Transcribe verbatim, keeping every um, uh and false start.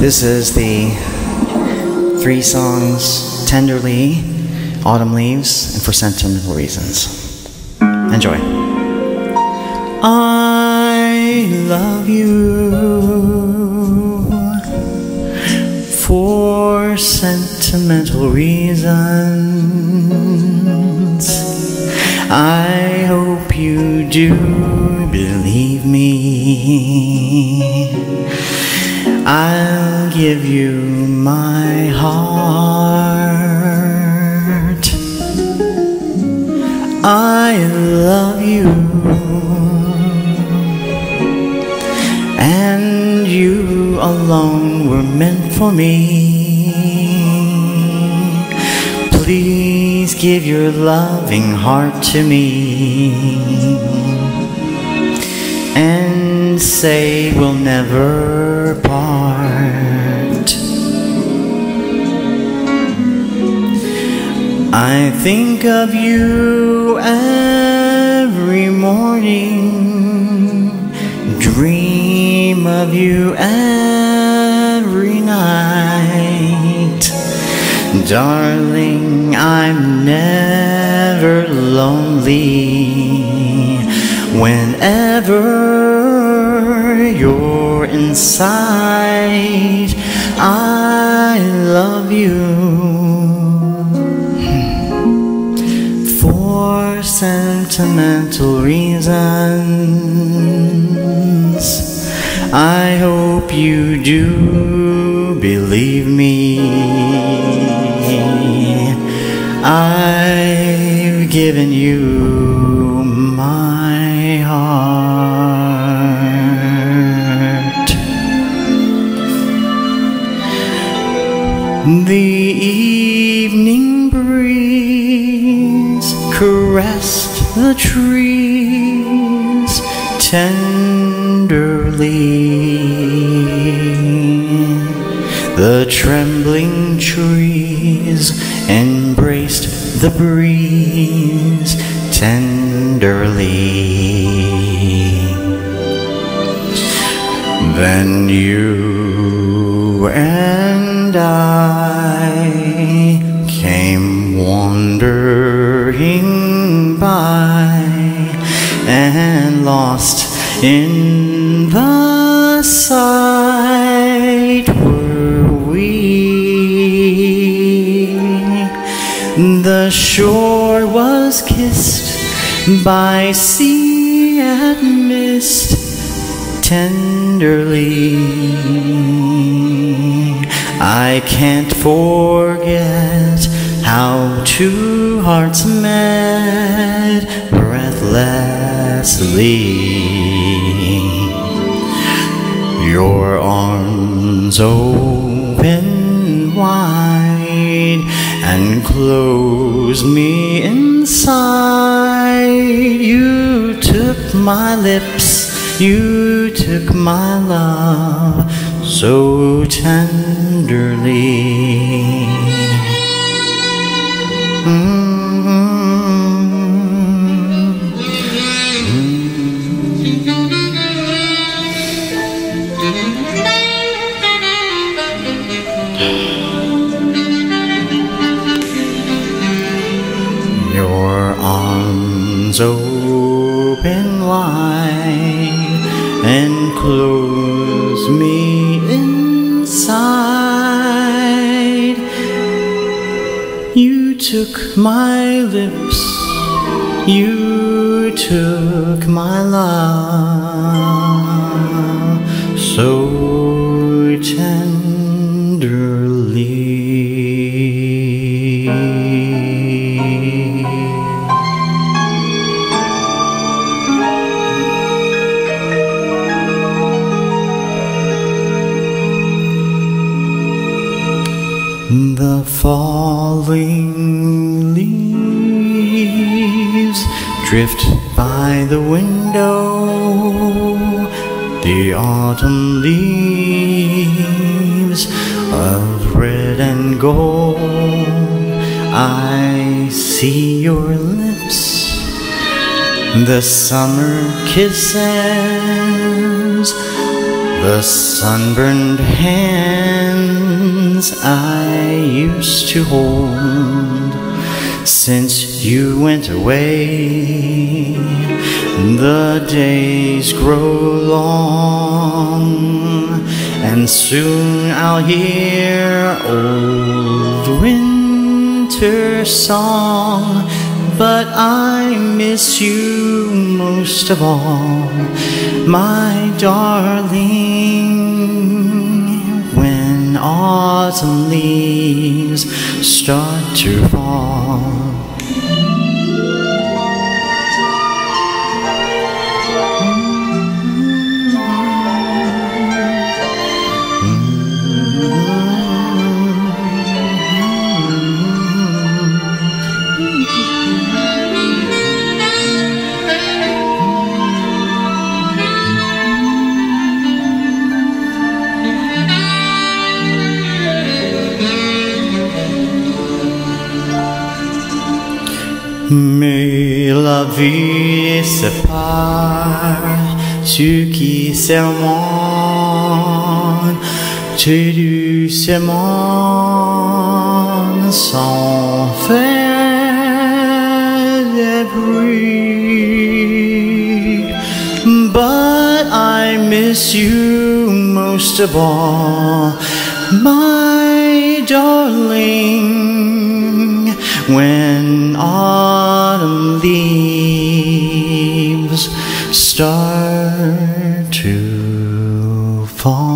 This is the three songs, Tenderly, Autumn Leaves, and For Sentimental Reasons. Enjoy. I love you for sentimental reasons. I hope you do believe me. I'll give you my heart. I love you, and you alone were meant for me. Please give your loving heart to me, and say we'll never part. I think of you every morning, dream of you every night. Darling, I'm never lonely whenever you're inside. I love you for sentimental reasons. I hope you do believe me. I've given you my heart. The evening breeze caressed the trees tenderly. The trembling trees embraced the breeze tenderly. Then you and I came wandering by, and lost in the sight were we. The shore was kissed by sea and mist tenderly. I can't forget how two hearts met breathlessly. Your arms open wide and close me inside. You took my lips, you took my love so tenderly. Mm-hmm. Your arms open wide and close me inside. You took my lips, you took my love so tenderly. The falling leaves drift by the window. The autumn leaves of red and gold. I see your lips, the summer kisses, the sunburned hands I used to hold. Since you went away, the days grow long, and soon I'll hear old winter song. But I miss you most of all, my darling, when autumn leaves start to fall. Mais la vie sépare ceux qui s'aiment, tu doucement sans faire de bruit. But I miss you most of all, my darling, when autumn leaves start to fall.